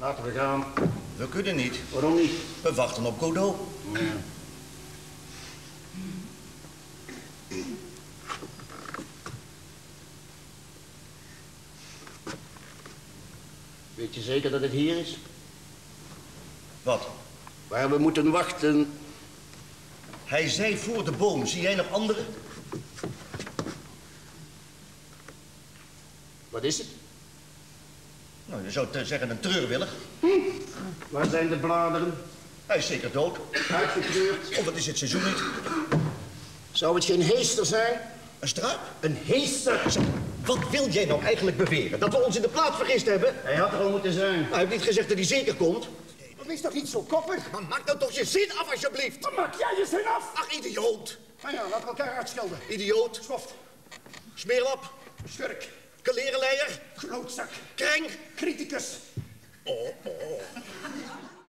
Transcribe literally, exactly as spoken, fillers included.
Laten we gaan. We kunnen niet. Waarom niet? We wachten op Godot. Ja. Weet je zeker dat het hier is? Wat? Waar we moeten wachten. Hij zei voor de boom. Zie jij nog anderen? Wat is het? Nou, je zou te zeggen een treurwillig. Hm. Waar zijn de bladeren? Hij is zeker dood. Uitgekleurd. Of het is het seizoen niet. Zou het geen heester zijn? Een struik? Een heester? Wat wil jij nou eigenlijk beweren? Dat we ons in de plaats vergist hebben? Hij had er al moeten zijn. Nou, hij heeft niet gezegd dat hij zeker komt. Wees toch niet zo koppig? Maar maak dan toch je zin af, alsjeblieft. Dan maak jij je zin af. Ach, idioot. Nou ja, laten we elkaar uitschelden. Idioot. Schoft. Smeerlap. Schurk. Kalerenleier. Klootzak. Kreng. Criticus. Oh, oh.